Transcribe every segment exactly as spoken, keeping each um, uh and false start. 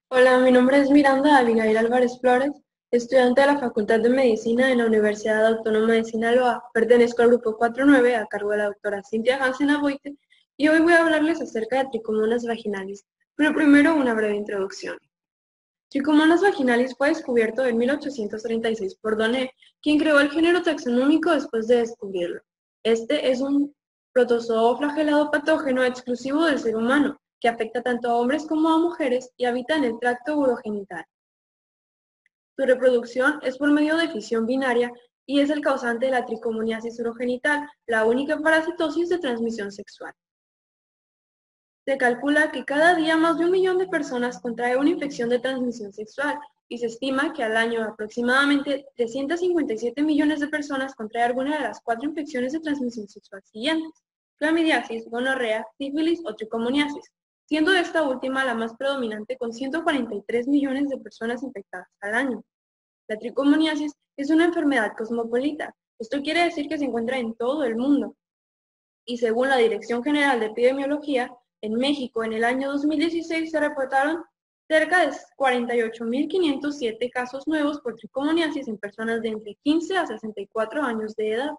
Hola, mi nombre es Miranda Abigail Álvarez Flores, estudiante de la Facultad de Medicina en la Universidad Autónoma de Sinaloa. Pertenezco al grupo cuatro nueve a cargo de la doctora Cintia Hansen Aboite y hoy voy a hablarles acerca de tricomonas vaginalis. Pero primero una breve introducción. Tricomonas vaginalis fue descubierto en mil ochocientos treinta y seis por Donné, quien creó el género taxonómico después de descubrirlo. Este es un protozoo flagelado patógeno exclusivo del ser humano, que afecta tanto a hombres como a mujeres y habita en el tracto urogenital. Su reproducción es por medio de fisión binaria y es el causante de la tricomoniasis urogenital, la única parasitosis de transmisión sexual. Se calcula que cada día más de un millón de personas contrae una infección de transmisión sexual y se estima que al año aproximadamente trescientos cincuenta y siete millones de personas contrae alguna de las cuatro infecciones de transmisión sexual siguientes: clamidiasis, gonorrea, sífilis o tricomoniasis, siendo esta última la más predominante con ciento cuarenta y tres millones de personas infectadas al año. La tricomoniasis es una enfermedad cosmopolita. Esto quiere decir que se encuentra en todo el mundo. Y según la Dirección General de Epidemiología, en México en el año dos mil dieciséis se reportaron cerca de cuarenta y ocho mil quinientos siete casos nuevos por tricomoniasis en personas de entre quince a sesenta y cuatro años de edad.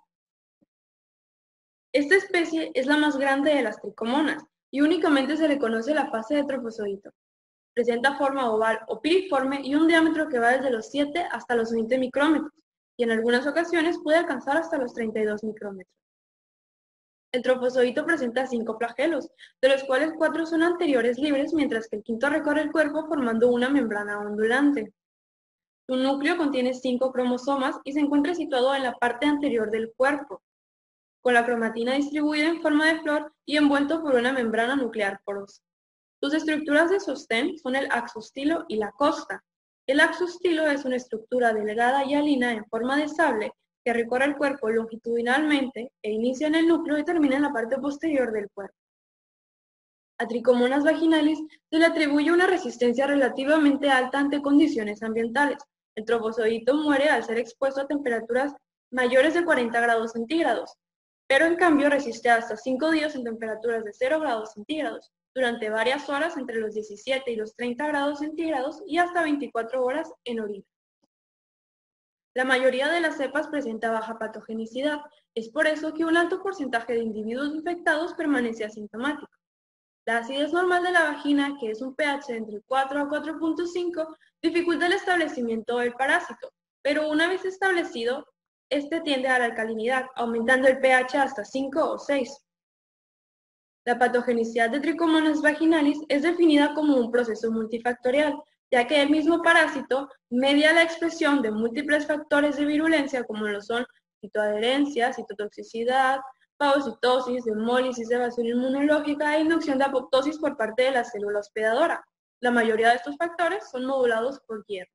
Esta especie es la más grande de las tricomonas y únicamente se le conoce la fase de trofozoito. Presenta forma oval o piriforme y un diámetro que va desde los siete hasta los veinte micrómetros, y en algunas ocasiones puede alcanzar hasta los treinta y dos micrómetros. El trofozoito presenta cinco flagelos, de los cuales cuatro son anteriores libres, mientras que el quinto recorre el cuerpo formando una membrana ondulante. Su núcleo contiene cinco cromosomas y se encuentra situado en la parte anterior del cuerpo, con la cromatina distribuida en forma de flor y envuelto por una membrana nuclear porosa. Sus estructuras de sostén son el axostilo y la costa. El axostilo es una estructura delgada y halina en forma de sable que recorre el cuerpo longitudinalmente e inicia en el núcleo y termina en la parte posterior del cuerpo. A Trichomonas vaginalis se le atribuye una resistencia relativamente alta ante condiciones ambientales. El trofozoito muere al ser expuesto a temperaturas mayores de cuarenta grados centígrados, pero en cambio resiste hasta cinco días en temperaturas de cero grados centígrados, durante varias horas entre los diecisiete y los treinta grados centígrados y hasta veinticuatro horas en orina. La mayoría de las cepas presenta baja patogenicidad, es por eso que un alto porcentaje de individuos infectados permanece asintomático. La acidez normal de la vagina, que es un pH entre cuatro a cuatro punto cinco, dificulta el establecimiento del parásito, pero una vez establecido, este tiende a la alcalinidad, aumentando el pH hasta cinco o seis. La patogenicidad de Trichomonas vaginalis es definida como un proceso multifactorial, ya que el mismo parásito media la expresión de múltiples factores de virulencia como lo son citoadherencia, citotoxicidad, fagocitosis, hemólisis, evasión inmunológica e inducción de apoptosis por parte de la célula hospedadora. La mayoría de estos factores son modulados por hierro.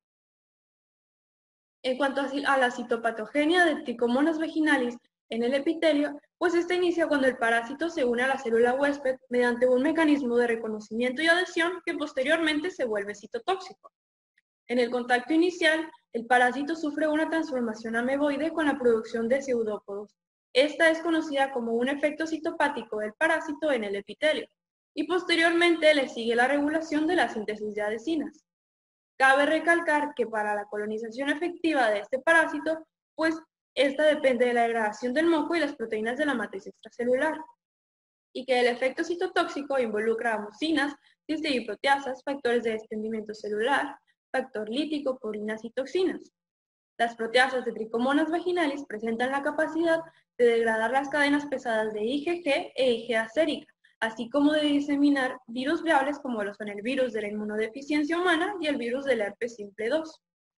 En cuanto a la citopatogenia de Trichomonas vaginalis en el epitelio, pues esta inicia cuando el parásito se une a la célula huésped mediante un mecanismo de reconocimiento y adhesión que posteriormente se vuelve citotóxico. En el contacto inicial, el parásito sufre una transformación ameboide con la producción de pseudópodos. Esta es conocida como un efecto citopático del parásito en el epitelio, y posteriormente le sigue la regulación de la síntesis de adhesinas. Cabe recalcar que para la colonización efectiva de este parásito, pues esta depende de la degradación del moco y las proteínas de la matriz extracelular, y que el efecto citotóxico involucra a mucinas, cisteídoproteasas, factores de desprendimiento celular, factor lítico, purinas y toxinas. Las proteasas de Trichomonas vaginalis presentan la capacidad de degradar las cadenas pesadas de IgG e IgA sérica, así como de diseminar virus viables como lo son el virus de la inmunodeficiencia humana y el virus del herpes simple dos.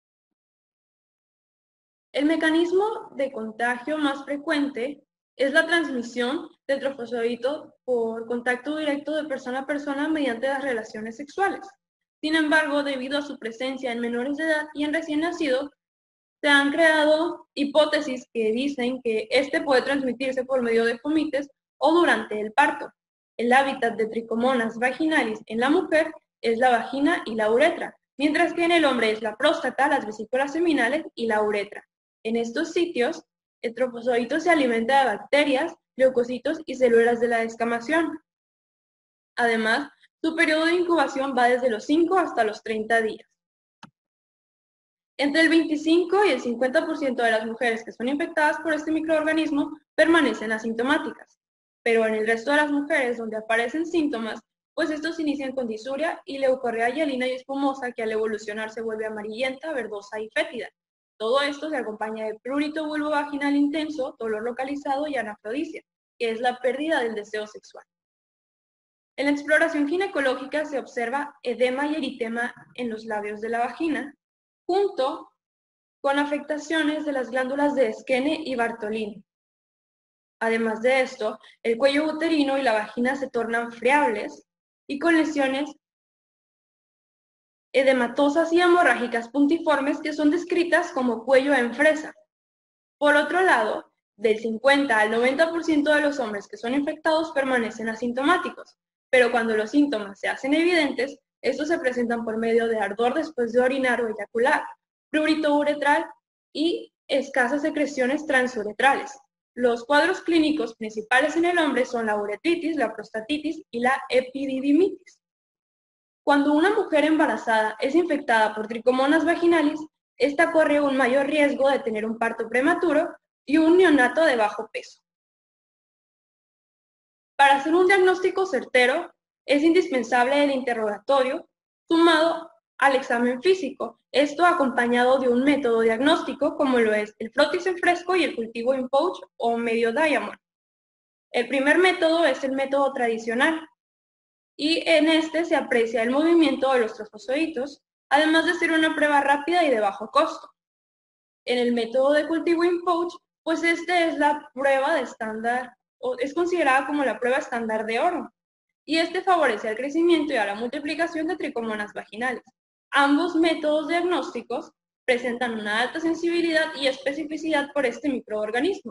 El mecanismo de contagio más frecuente es la transmisión del trofozoito por contacto directo de persona a persona mediante las relaciones sexuales. Sin embargo, debido a su presencia en menores de edad y en recién nacidos, se han creado hipótesis que dicen que este puede transmitirse por medio de fomites o durante el parto. El hábitat de Trichomonas vaginalis en la mujer es la vagina y la uretra, mientras que en el hombre es la próstata, las vesículas seminales y la uretra. En estos sitios, el trofozoito se alimenta de bacterias, leucocitos y células de la descamación. Además, Su periodo de incubación va desde los cinco hasta los treinta días. Entre el veinticinco y el cincuenta por ciento de las mujeres que son infectadas por este microorganismo permanecen asintomáticas, pero en el resto de las mujeres donde aparecen síntomas, pues estos inician con disuria y leucorrea hialina y espumosa que al evolucionar se vuelve amarillenta, verdosa y fétida. Todo esto se acompaña de prurito vulvovaginal intenso, dolor localizado y anafrodisia, que es la pérdida del deseo sexual. En la exploración ginecológica se observa edema y eritema en los labios de la vagina, junto con afectaciones de las glándulas de Skene y Bartolini. Además de esto, el cuello uterino y la vagina se tornan friables y con lesiones edematosas y hemorrágicas puntiformes que son descritas como cuello en fresa. Por otro lado, del cincuenta al noventa por ciento de los hombres que son infectados permanecen asintomáticos, pero cuando los síntomas se hacen evidentes, estos se presentan por medio de ardor después de orinar o eyacular, prurito uretral y escasas secreciones transuretrales. Los cuadros clínicos principales en el hombre son la uretritis, la prostatitis y la epididimitis. Cuando una mujer embarazada es infectada por tricomonas vaginalis, esta corre un mayor riesgo de tener un parto prematuro y un neonato de bajo peso. Para hacer un diagnóstico certero, es indispensable el interrogatorio sumado al examen físico, esto acompañado de un método diagnóstico como lo es el frotis en fresco y el cultivo in pouch o medio diamond. El primer método es el método tradicional y en este se aprecia el movimiento de los trofozoitos, además de ser una prueba rápida y de bajo costo. En el método de cultivo in pouch, pues este es la prueba de estándar, o es considerada como la prueba estándar de oro, y este favorece al crecimiento y a la multiplicación de tricomonas vaginales. Ambos métodos diagnósticos presentan una alta sensibilidad y especificidad por este microorganismo.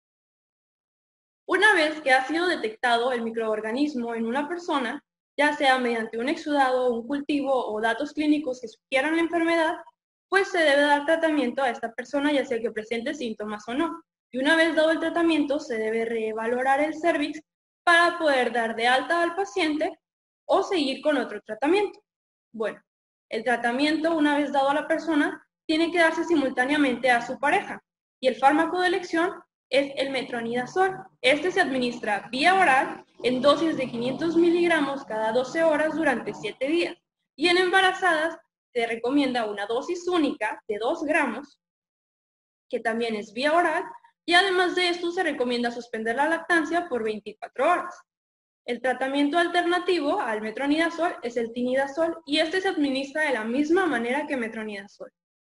Una vez que ha sido detectado el microorganismo en una persona, ya sea mediante un exudado, un cultivo o datos clínicos que sugieran la enfermedad, pues se debe dar tratamiento a esta persona ya sea que presente síntomas o no. Y una vez dado el tratamiento, se debe revalorar el cérvix para poder dar de alta al paciente o seguir con otro tratamiento. Bueno, el tratamiento, una vez dado a la persona, tiene que darse simultáneamente a su pareja y el fármaco de elección es el metronidazol. Este se administra vía oral en dosis de quinientos miligramos cada doce horas durante siete días. Y en embarazadas se recomienda una dosis única de dos gramos, que también es vía oral, y además de esto se recomienda suspender la lactancia por veinticuatro horas. El tratamiento alternativo al metronidazol es el tinidazol y este se administra de la misma manera que metronidazol.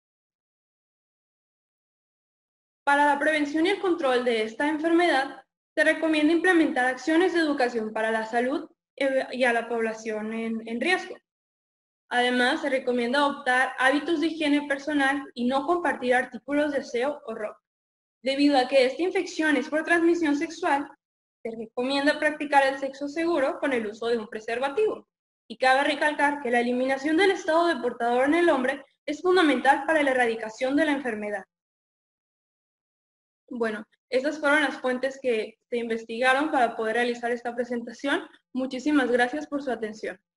Para la prevención y el control de esta enfermedad, se recomienda implementar acciones de educación para la salud y a la población en, en riesgo. Además, se recomienda adoptar hábitos de higiene personal y no compartir artículos de aseo o ropa. Debido a que esta infección es por transmisión sexual, se recomienda practicar el sexo seguro con el uso de un preservativo. Y cabe recalcar que la eliminación del estado de portador en el hombre es fundamental para la erradicación de la enfermedad. Bueno, esas fueron las fuentes que se investigaron para poder realizar esta presentación. Muchísimas gracias por su atención.